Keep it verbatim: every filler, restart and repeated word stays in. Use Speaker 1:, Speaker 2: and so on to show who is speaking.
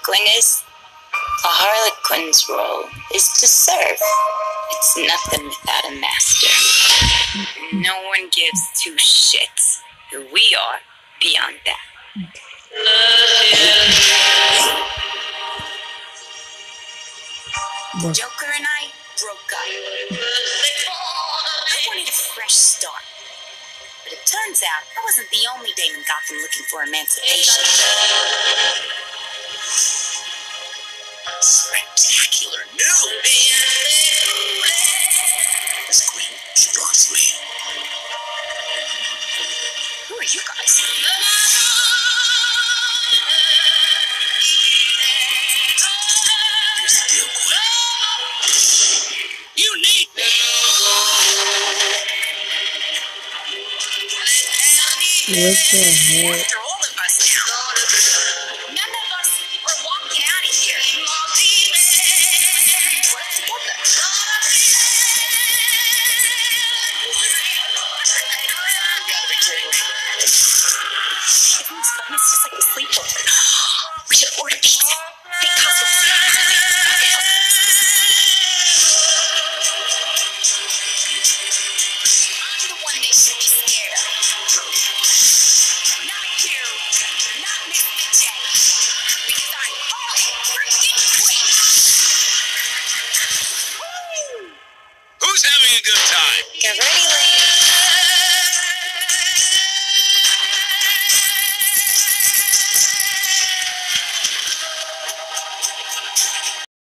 Speaker 1: quinn is? A harlequin's role is to serve. It's nothing without a master. No one gives two shits who we are beyond that. Joker and I broke up. I wanted a fresh start. But it turns out I wasn't the only dame in Gotham looking for emancipation.
Speaker 2: Spectacular news! This queen, she draws me.
Speaker 1: Who are you guys?
Speaker 2: Here's the deal, Quinn. You need me!
Speaker 3: What the heck?
Speaker 1: After all of us now. None of us are walking out of here. Work together.
Speaker 2: You gotta be kidding me.
Speaker 1: Everyone's fun. It's just like a sleepover. We should order pizza. Big costumes. I'm the one they should be scared of. Not you. Not Mister J. Because I'm Harley freaking Quinn.
Speaker 2: Who's having a good time?
Speaker 1: Get ready.